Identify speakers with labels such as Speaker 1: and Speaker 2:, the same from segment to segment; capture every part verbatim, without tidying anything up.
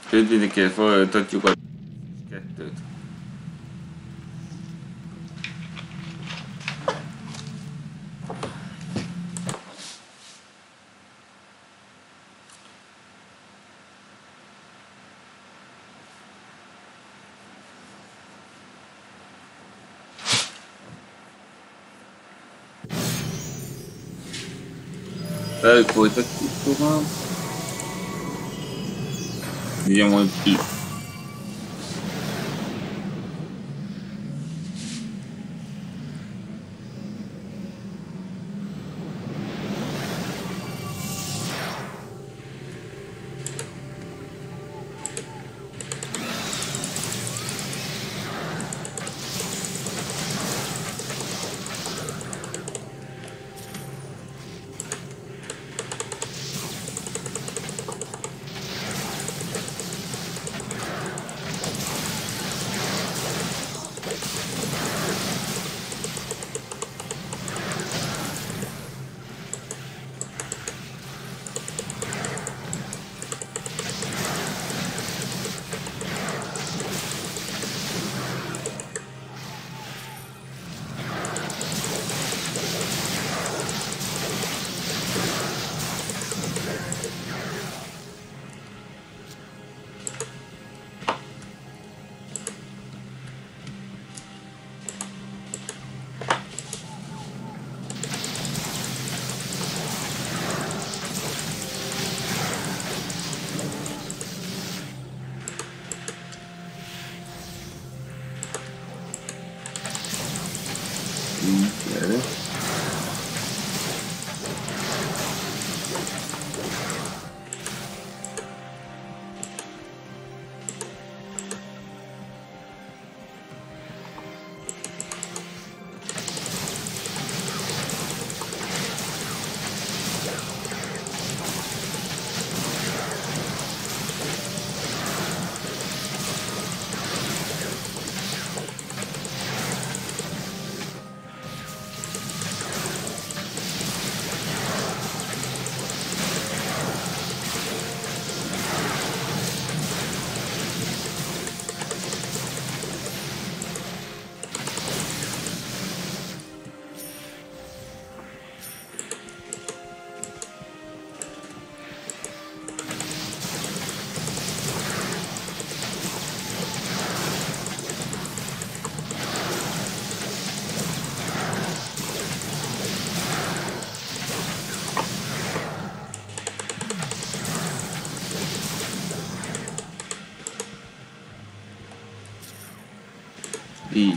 Speaker 1: Kötni kell, folytatjuk a kettőt. Velük folytatjuk tovább. Ugye majd itt. Így.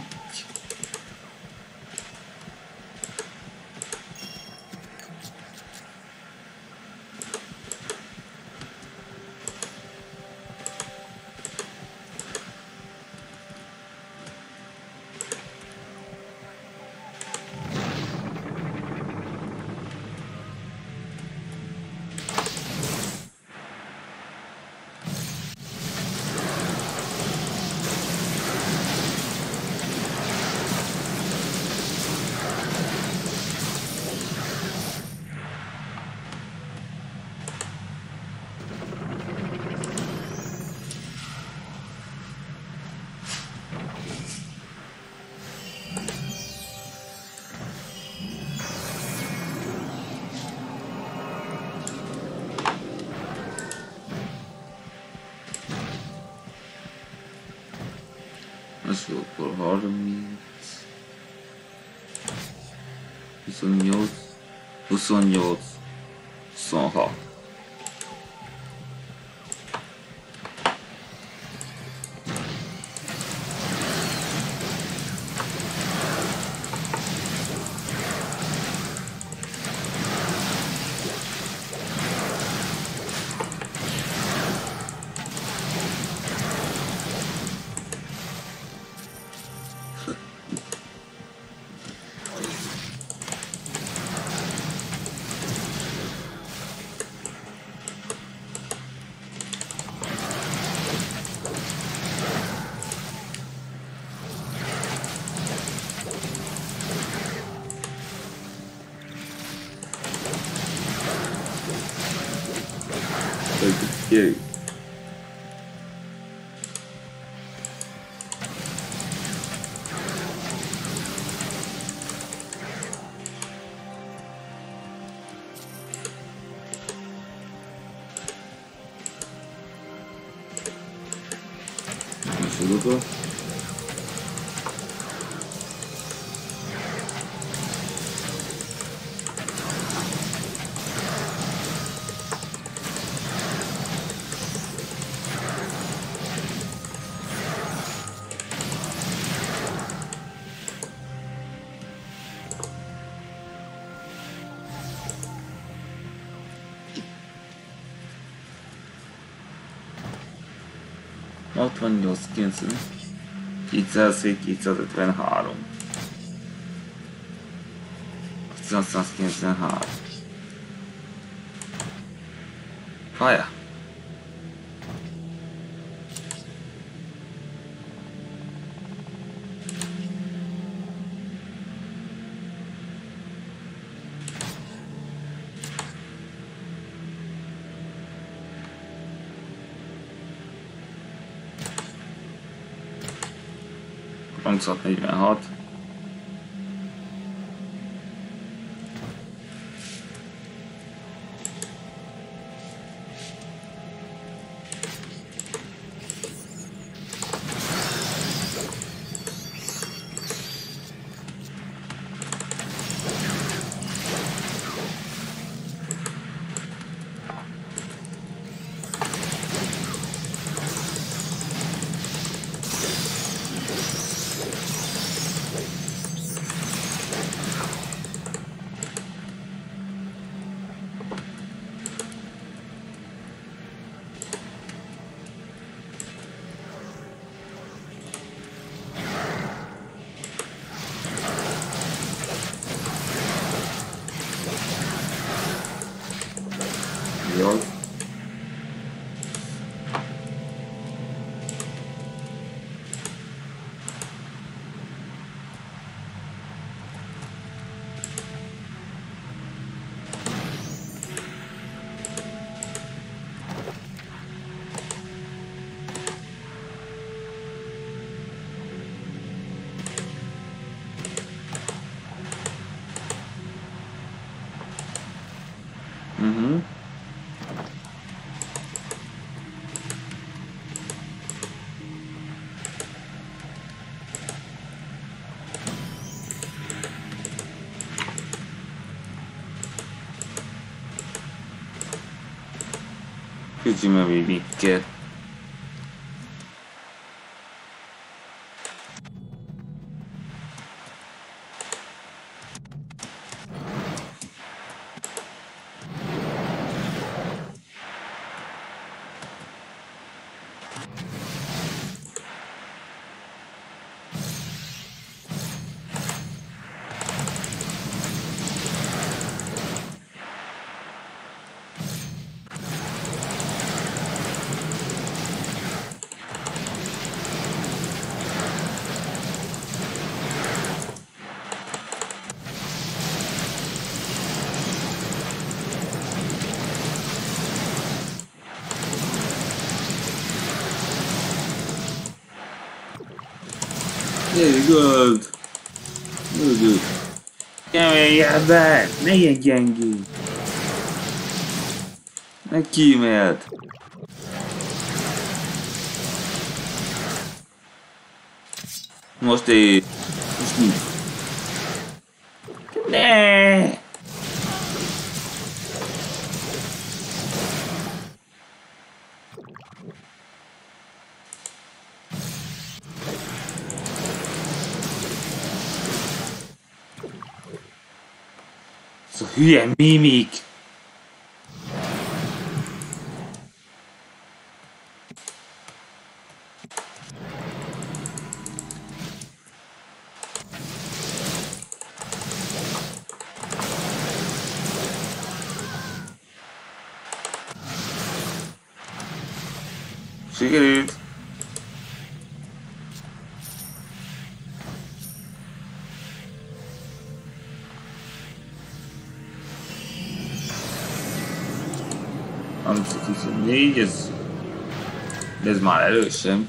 Speaker 1: Az jó, akkor harminc, huszonnyolc, huszonnyolc, huszonhat. Gyerünk! oldal. hatvannyolc kilencven kétszázötvenhárom hatszázkilencvenhárom Pálya. harminchat-negyvenhat Jaj. Mhm. Küldjünk még mikkel. Very good. Very good. Keméljél be! Ne ilyen gyengé! Ne kíméld! Most én... Most mi? Ne! Ez a hülye mimik! Sikerült! harmincöt-huszonnégy, ez... ez már erősen.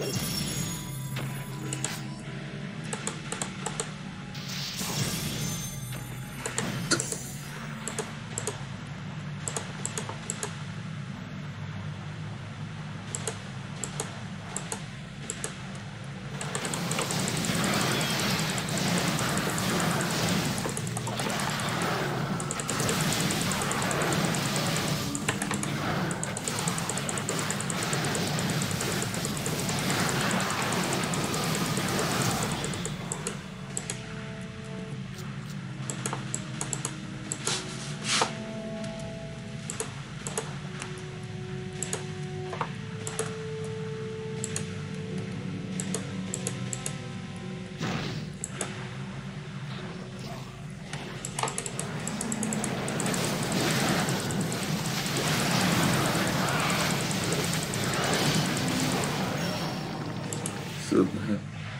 Speaker 1: Super.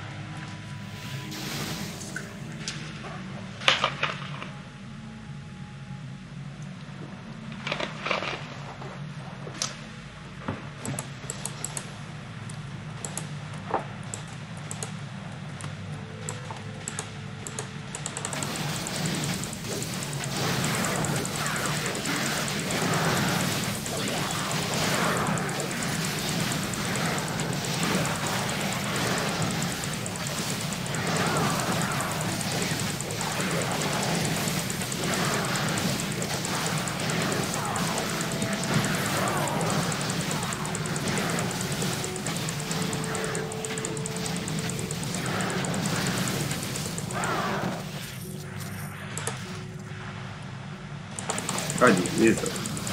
Speaker 1: Cadê isso?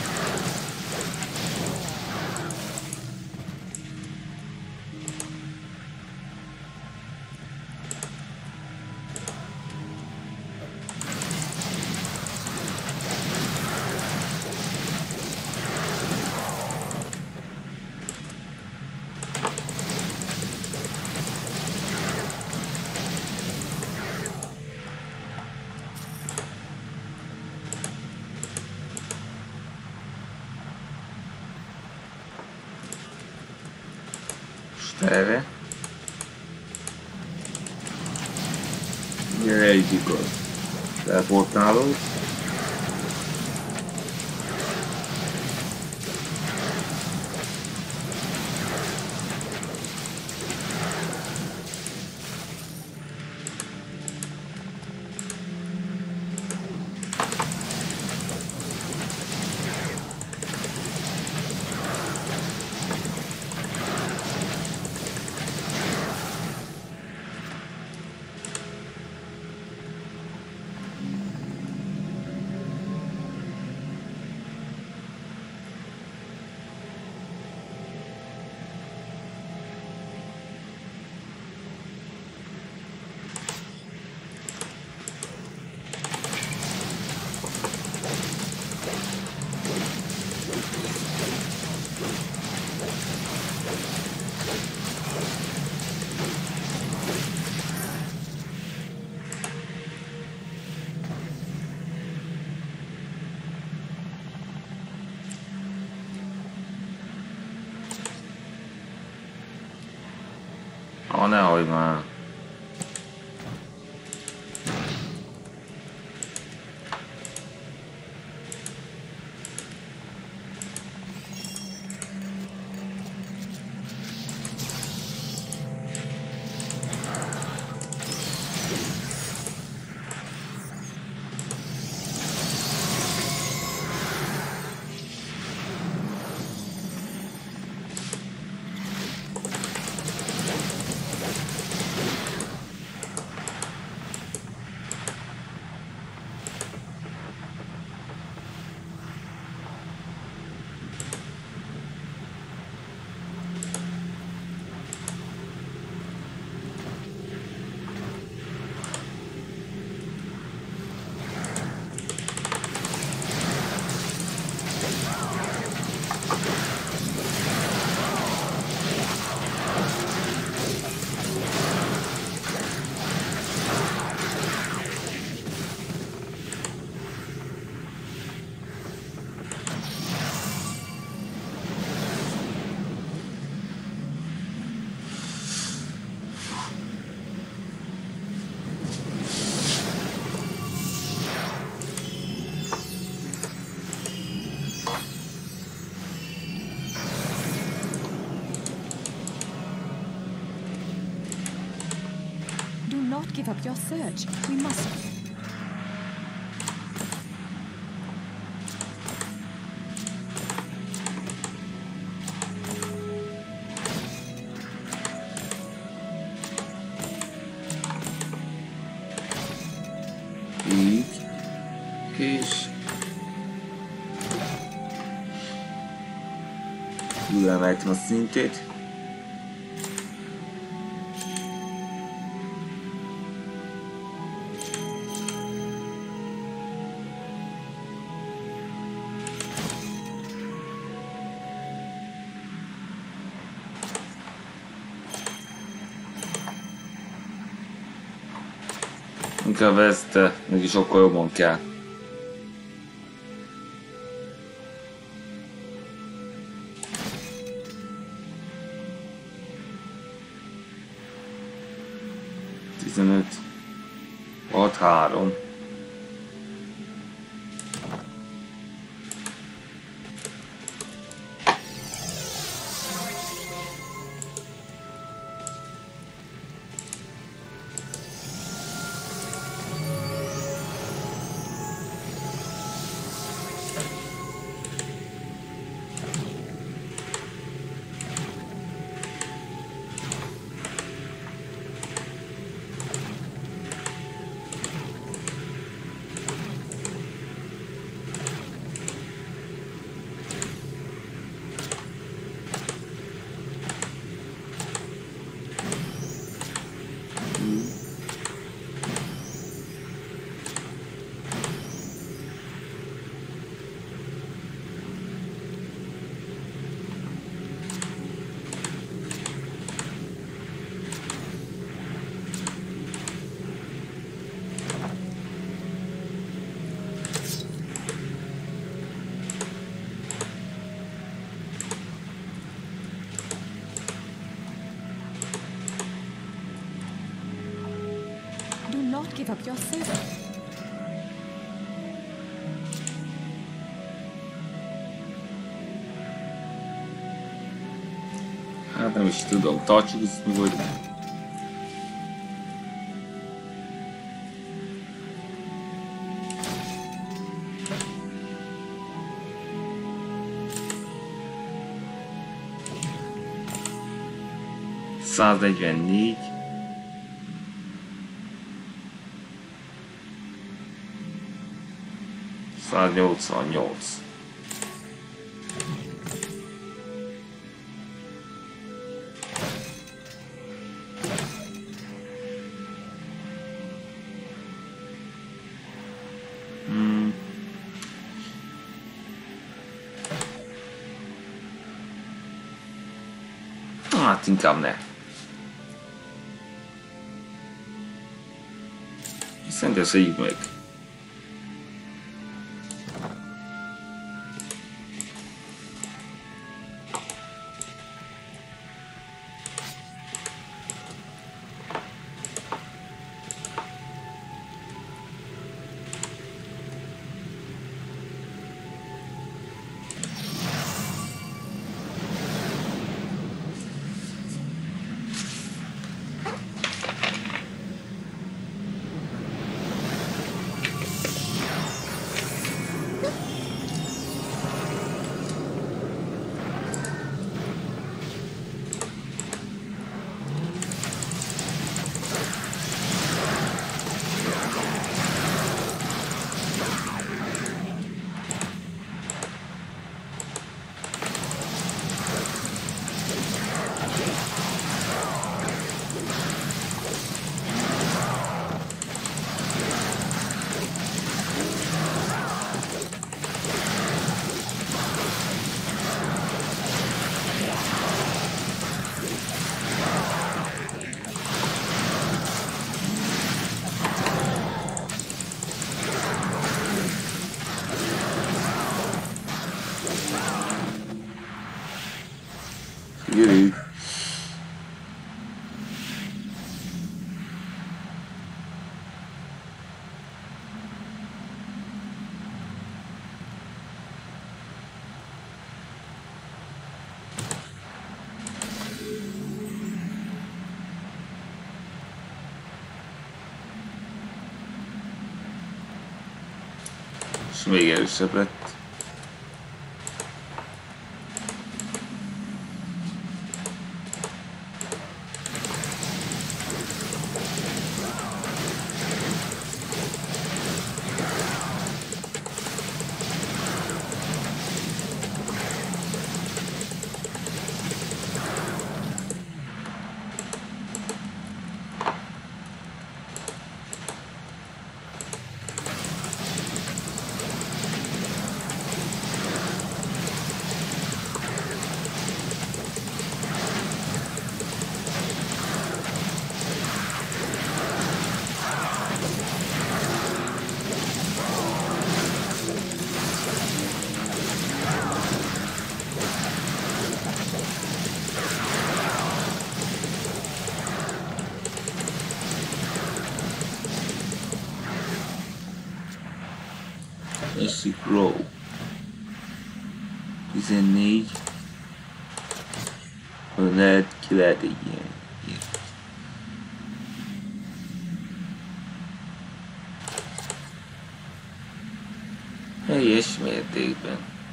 Speaker 1: Cztery. Nie lejdzie go. Teleport na dół. O, nehogy már.
Speaker 2: give up your search. We must.
Speaker 1: Így. És... Újra emeltem a szintét. Inkább ezt neki sokkal jobban kell. tizenöt, hat, három.
Speaker 2: Not give up your search.
Speaker 1: Hát nem is tudom, tartsuk ezt nyugodj. száznegyvennégy. száznyolcvannyolc. Hmm. Hát inkább ne. Szerintem széljük meg. Gyerünk! És még erősebb lett. Eszik Row. tizennégy. Lehet, ki lehet egy ilyen. Helyes mértékben.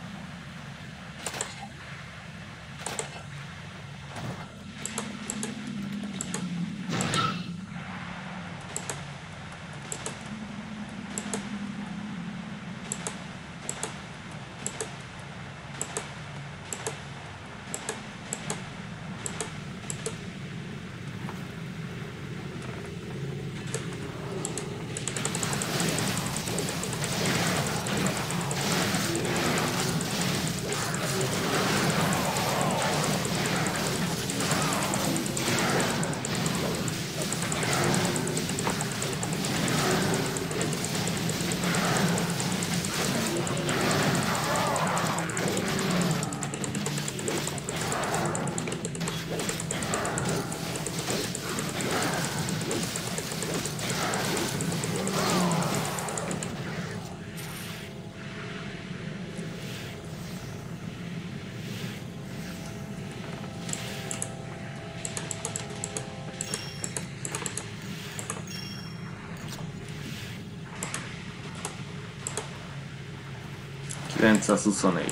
Speaker 1: kilencszázhuszonnégy.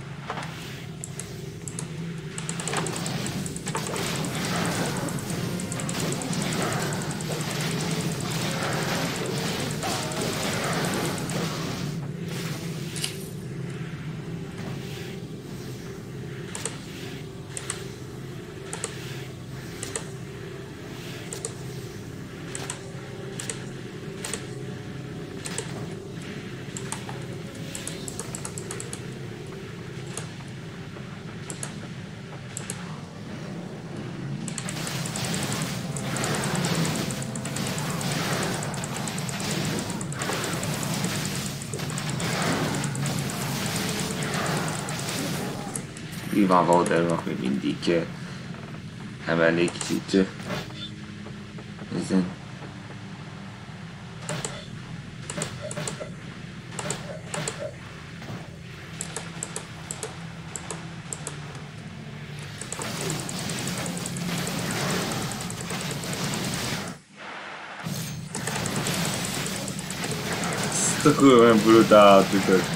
Speaker 1: Nyilván Valdernak még mindig emelnék kicsit ezen. Ezt a kurva brutál tüket.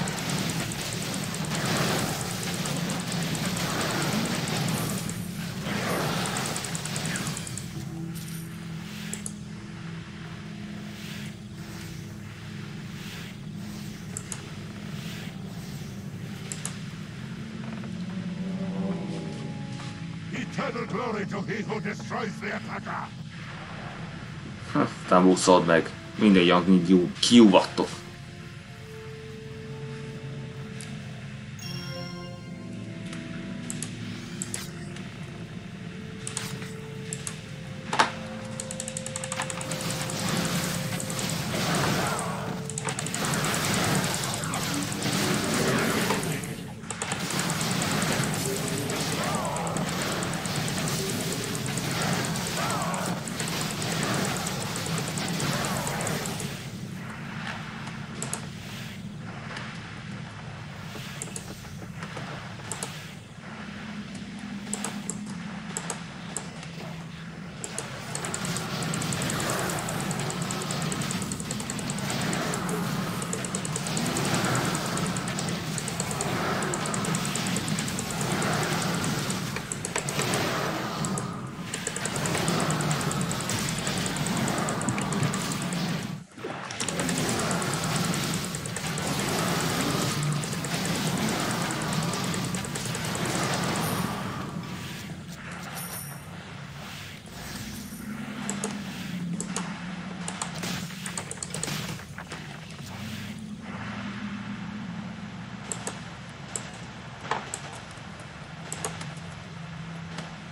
Speaker 3: Eternal glory to he who destroys the attacker!
Speaker 1: Aztán úszod meg. Minden Young kiuvattok.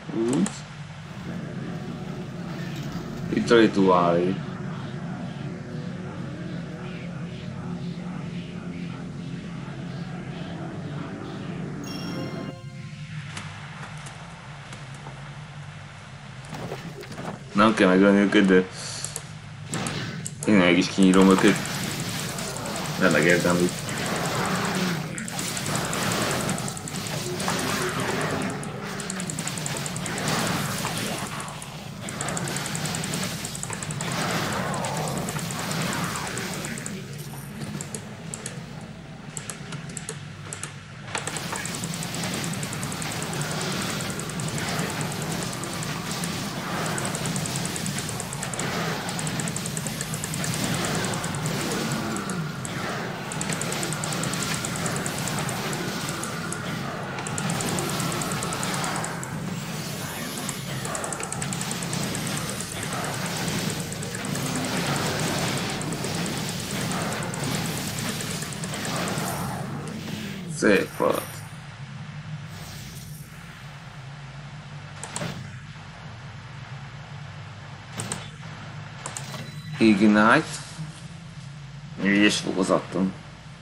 Speaker 1: Úgy. Itt a rituálé. Nem kell megölni őket, de én meg is kinyírom őket. Nem megérdemlik. Szép volt. Ignite. És fokozattam.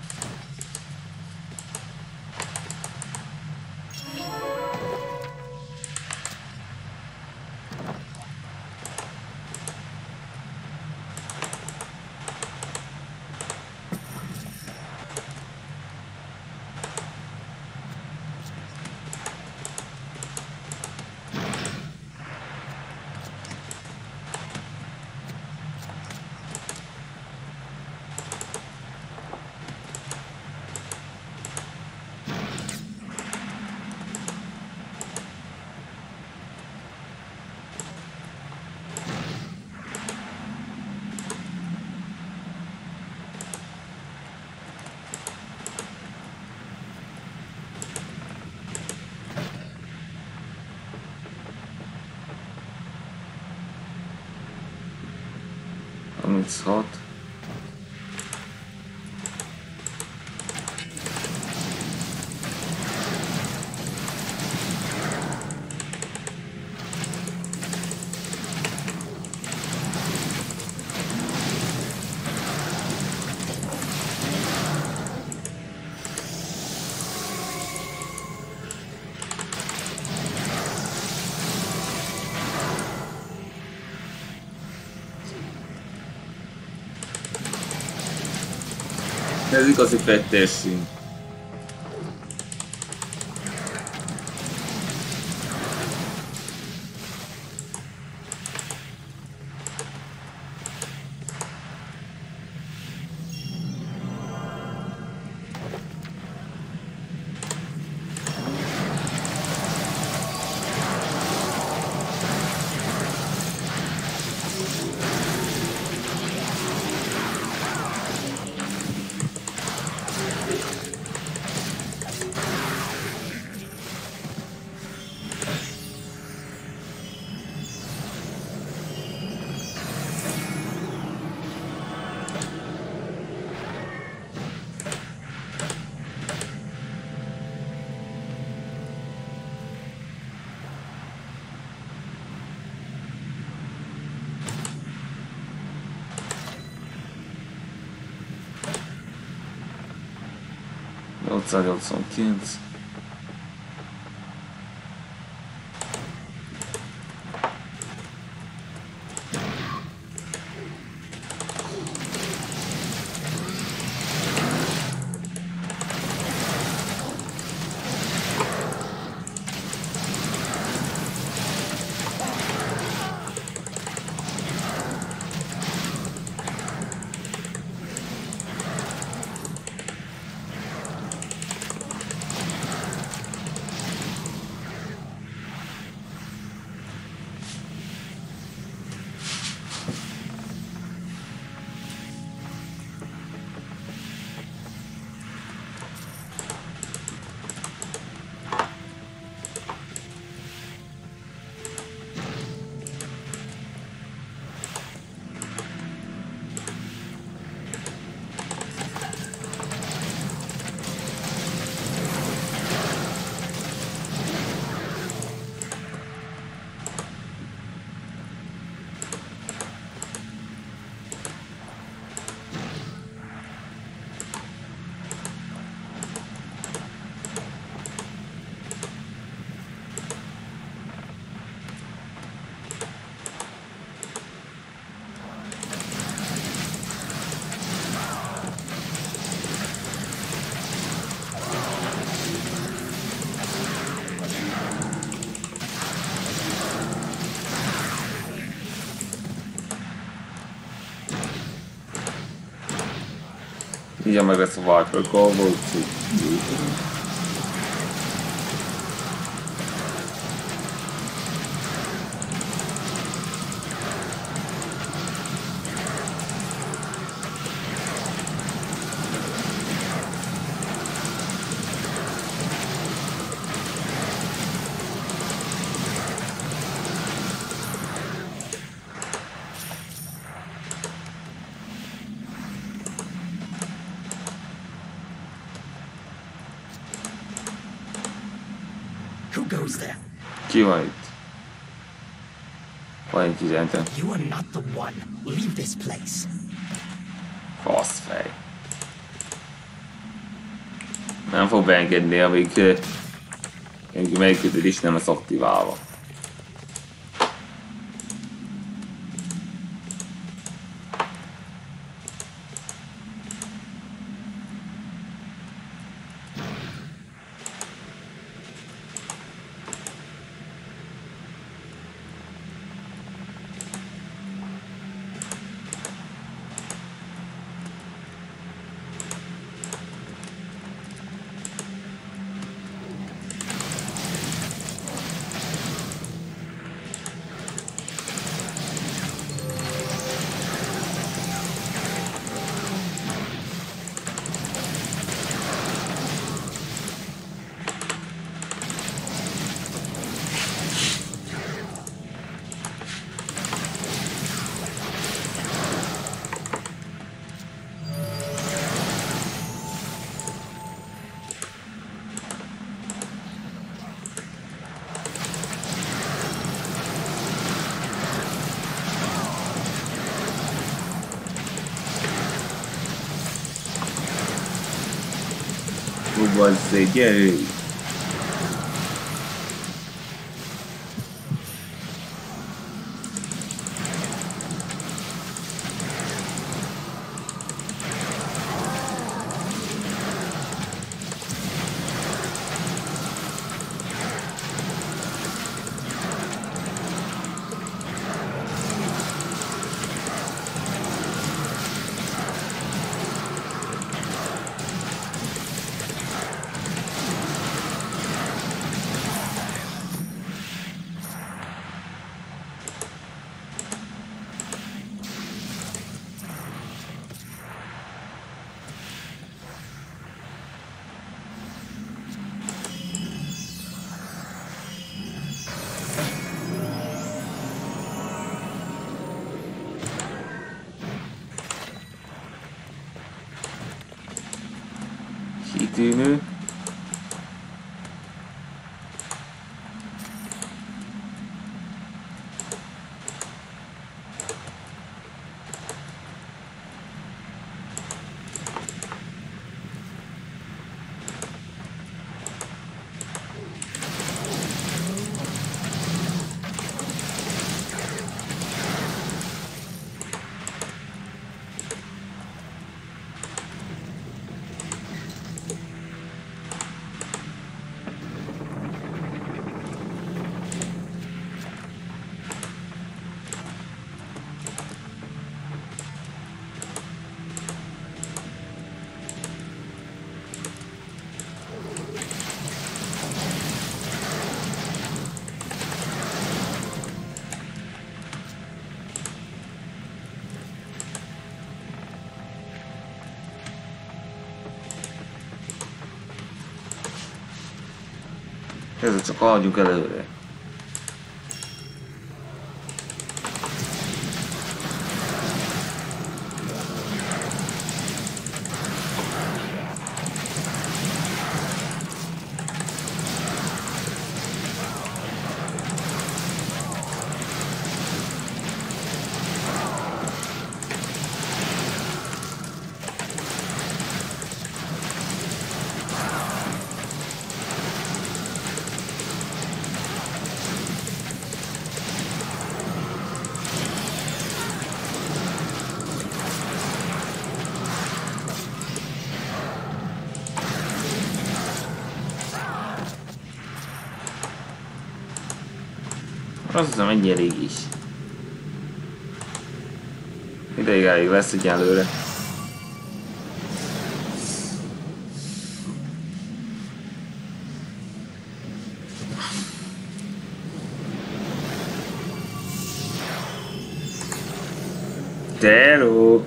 Speaker 1: harminchat. Ez igazi fettérszín. nyolcszáznyolcvankilenc. Így meg lesz a Viper Combo.
Speaker 4: Who goes there?
Speaker 1: Ki van itt? Van egy üzenetem.
Speaker 4: You are not the one. Leave this place.
Speaker 1: Faszfej. Nem fog beengedni, amíg amíg melyikötőd is nem lesz aktiválva. Bazzeg, gyere! Kitűnő. Ezzel csak haladjunk előre. Azt hiszem, ennyi elég is. Ideig elég lesz egyelőre. Hello!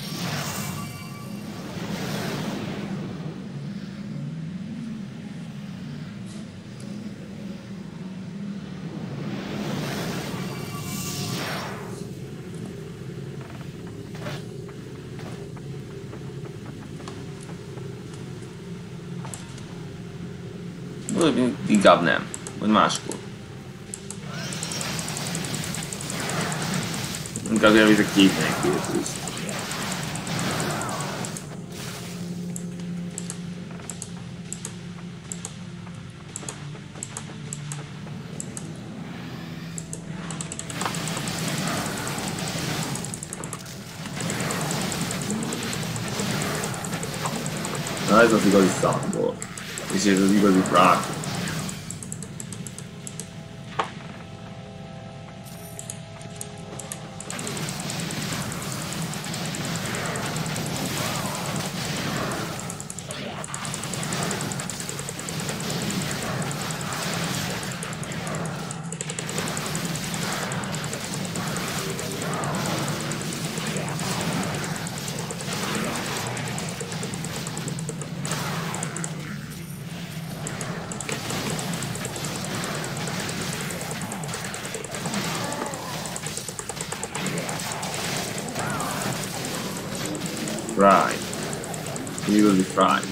Speaker 1: Vagy inkább nem, vagy máskor. Inkább elviszek két nélkül. Na ez az igazi számból. És ez az igazi frák. Right. He will be fried.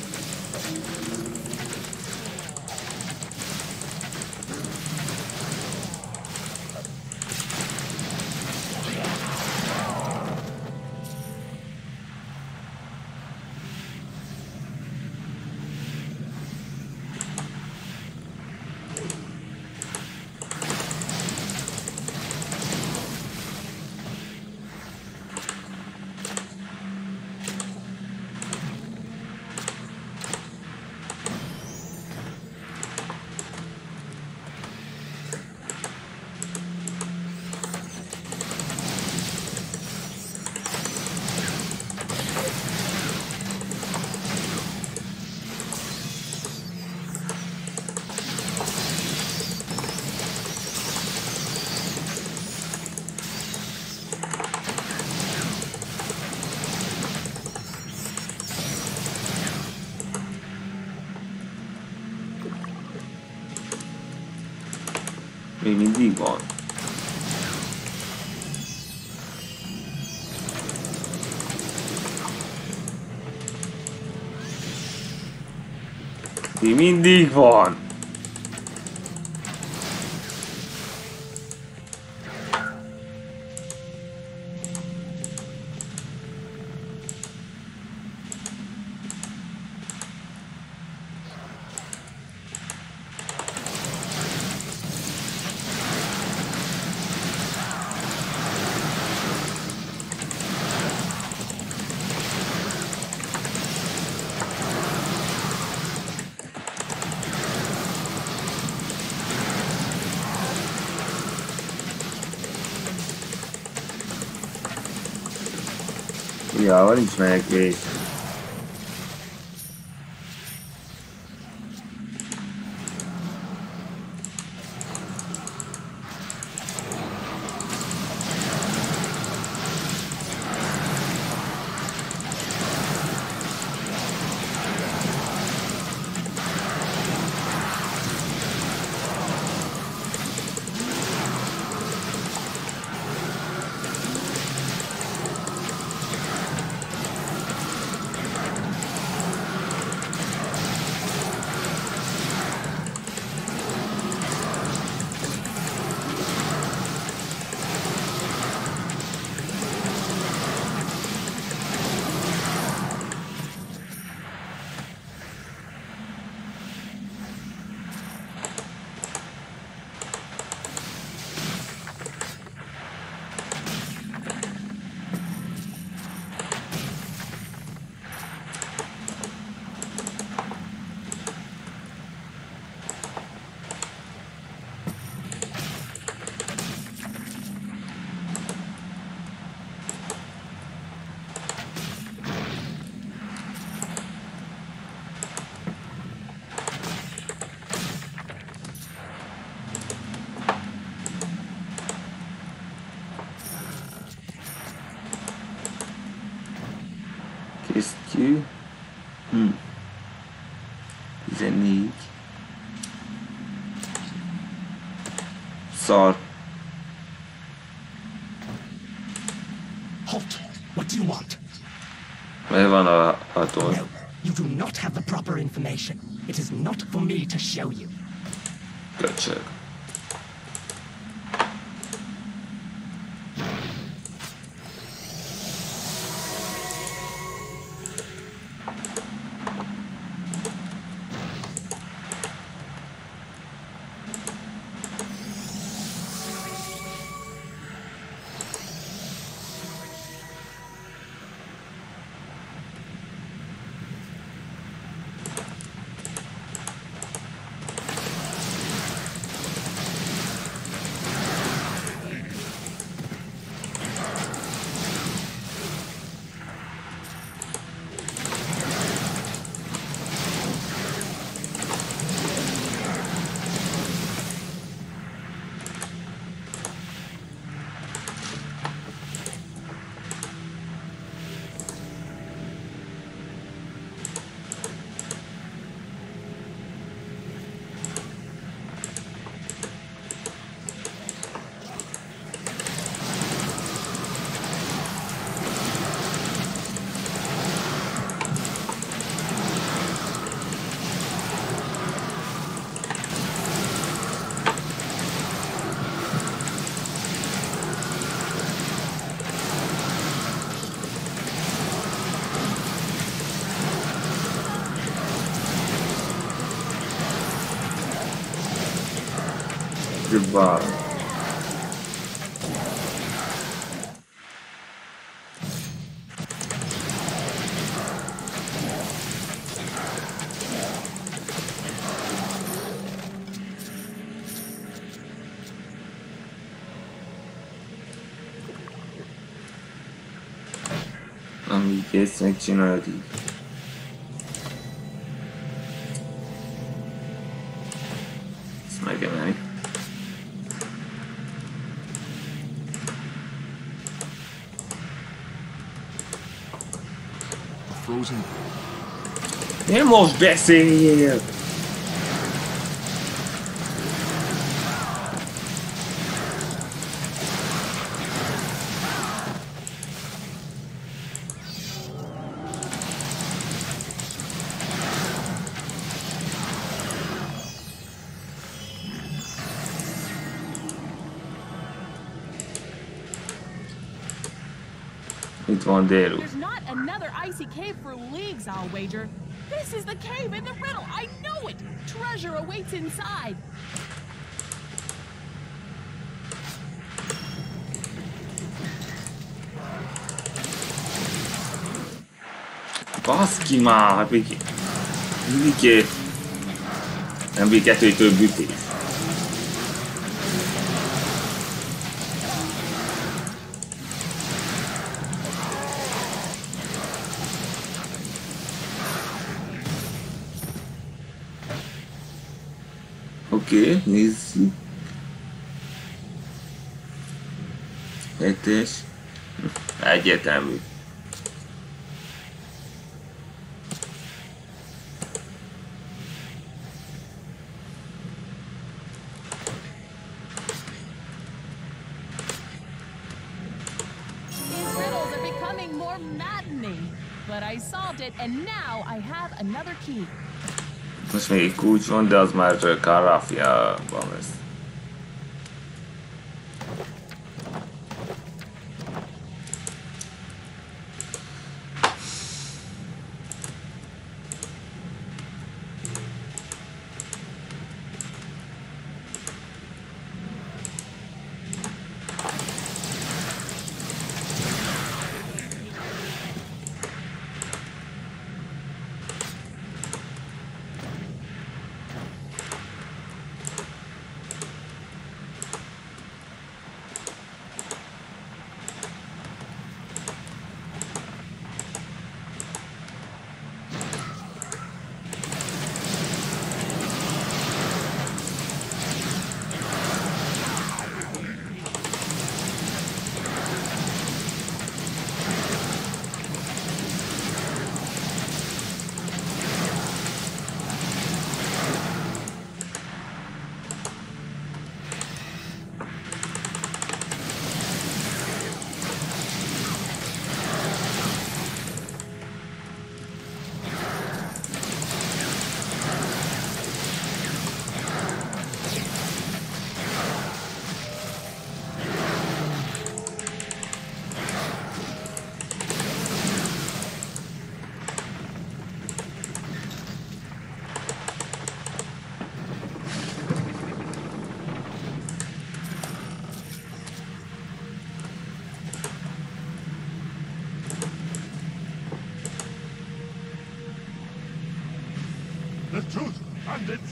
Speaker 1: Még mindig van. Még mindig van. Ja, nincs menekvés. kettő. Hm. tizennégy. Szar.
Speaker 4: Halt! What do you want?
Speaker 1: Mert van a hatol.
Speaker 4: No, you do not have the proper information. It is not for me to show you.
Speaker 1: Köcsög. Goodbye. Amíg ezt megcsinálod így. Ezt megemelni.
Speaker 3: Frozen.
Speaker 1: Nem most beszéljél! Itt van dél.
Speaker 2: There's not another icy cave for leagues, I'll wager. This is the cave in the riddle. I know it. Treasure awaits inside.
Speaker 1: Baszki már, hát még... Mindig... Nem még kettőtől bütés. Oké, okay, nézzük. Hetes. Egyetemű.
Speaker 2: These riddles are becoming more maddening. But I solved it, and now I have another key.
Speaker 1: Most még egy kulcs van, de az már Karafiában lesz.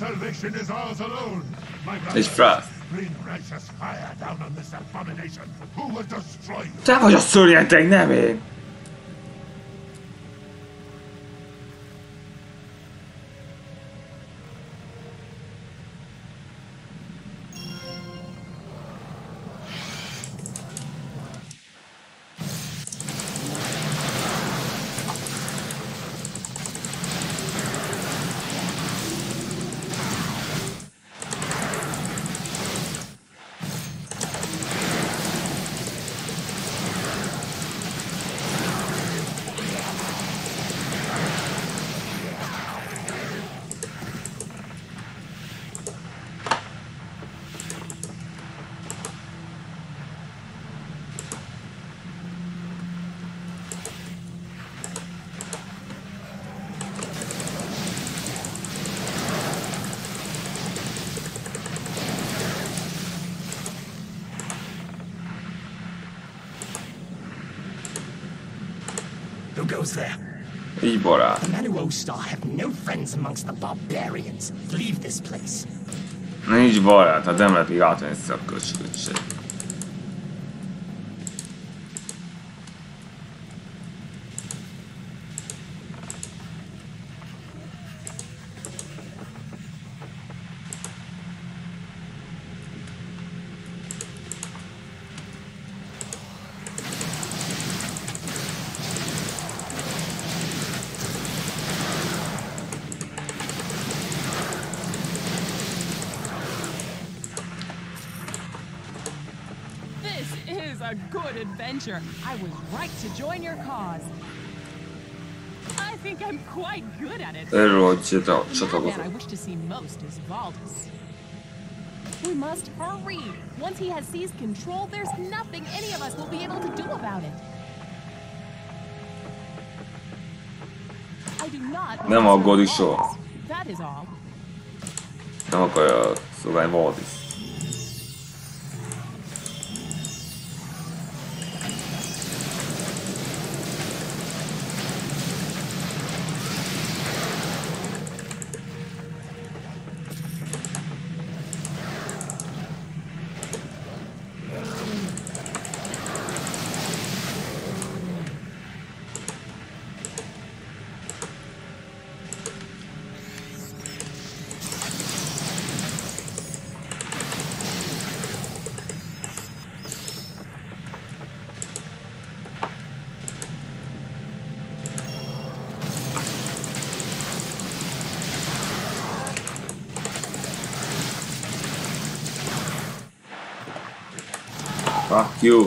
Speaker 3: salvation is ours alone. My
Speaker 1: És
Speaker 3: brothers,
Speaker 1: fel.
Speaker 3: rain righteous fire down on this abomination who will destroy you.
Speaker 1: Te vagy a szörnyeteg, nem én!
Speaker 4: Who goes there?
Speaker 1: Így barát.
Speaker 4: The Manuostar have no friends amongst the barbarians. Leave this place.
Speaker 1: Nincs barát, hát nem lehet még átvenni ezt a köcsöt.
Speaker 2: A good adventure. I was right to join your cause. I think I'm quite good at it.
Speaker 1: Erről, hogy
Speaker 2: The man I
Speaker 1: csatlakozom.
Speaker 2: wish to see most is Valdis. We must hurry. Once he has seized control, there's nothing any of us will be able to do about it. I do not.
Speaker 1: Nem aggódik soha.
Speaker 2: That is all.
Speaker 1: Nem akarja szolgálni Valdis. Fuck you.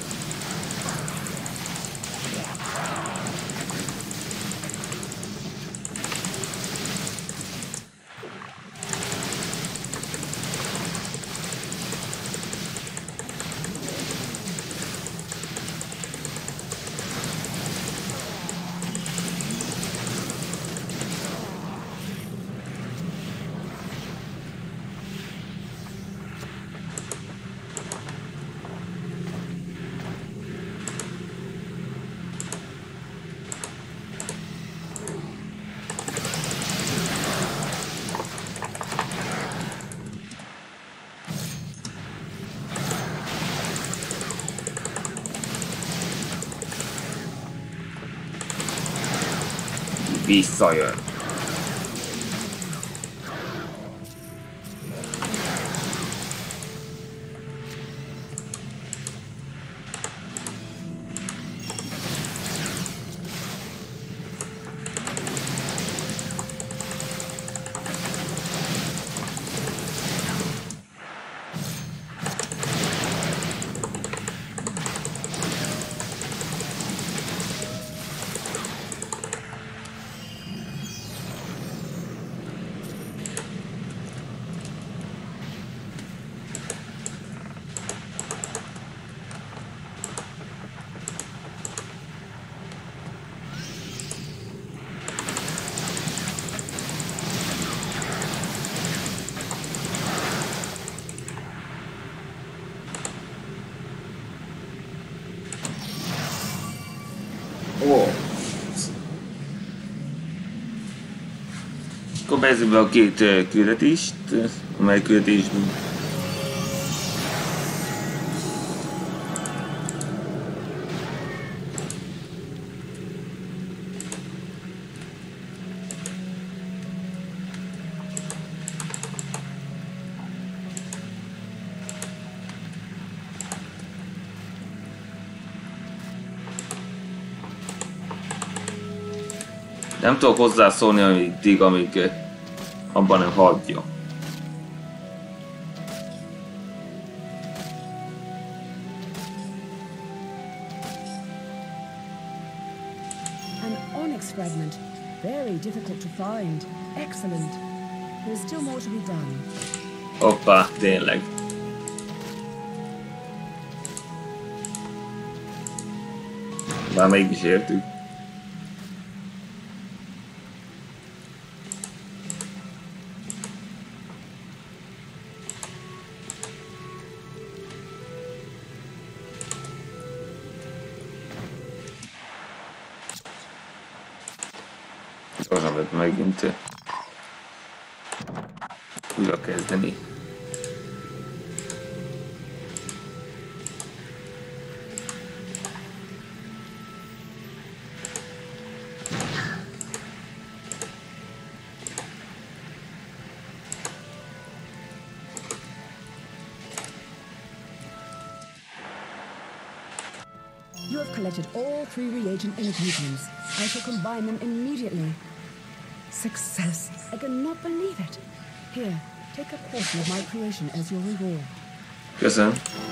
Speaker 1: Visszajön. Akkor bezzük be a két uh, küldetést, amely küldetésben nem tudok hozzászólni addig, amíg uh, abban nem hagyja.
Speaker 5: An onyx fragment. Very difficult to find. Excellent. There is still more to be done.
Speaker 1: Hoppá, tényleg. Már mégis értük. Gyorsan lehet megint újra kezdeni.
Speaker 5: You have collected all three reagent infusions. I shall combine them immediately. Success! I cannot believe it. Here, take a portion of my creation as your reward.
Speaker 1: Köszönöm.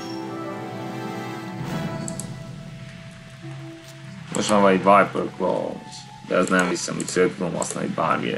Speaker 1: Most van egy Viper Claws, de ez nem hiszem, hogy szét tudom használni bármilyen.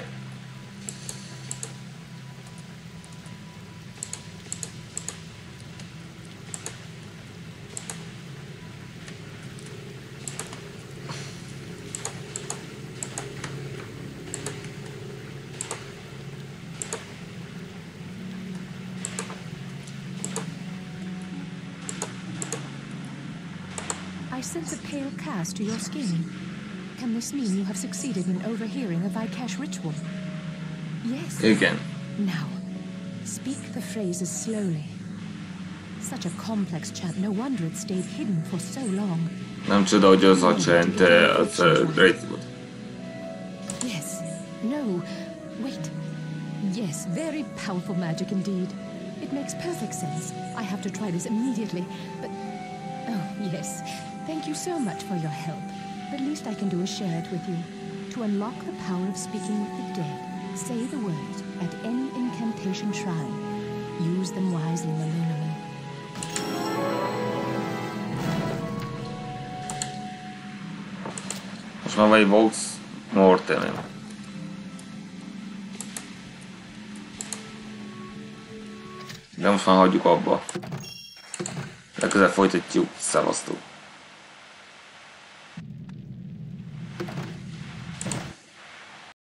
Speaker 6: I sense a pale cast to your skin. Can this mean you have succeeded in overhearing a Vikesh ritual? Yes.
Speaker 1: Igen.
Speaker 6: Now, speak the phrases slowly. Such a complex chant, no wonder it stayed hidden for so long.
Speaker 1: Nem csoda, hogy az a csend az ritual.
Speaker 6: Yes. No. Wait. Yes, very powerful magic indeed. It makes perfect sense. I have to try this immediately, but... Oh, yes. Thank you so much for your help. The least I can do is share it with you. To unlock the power of speaking with the dead, say the words at any incantation shrine. Use them wisely, Melunami.
Speaker 1: Most már vagy Vox Mortem. De most már hagyjuk abba. Legközelebb folytatjuk. Szevasztok!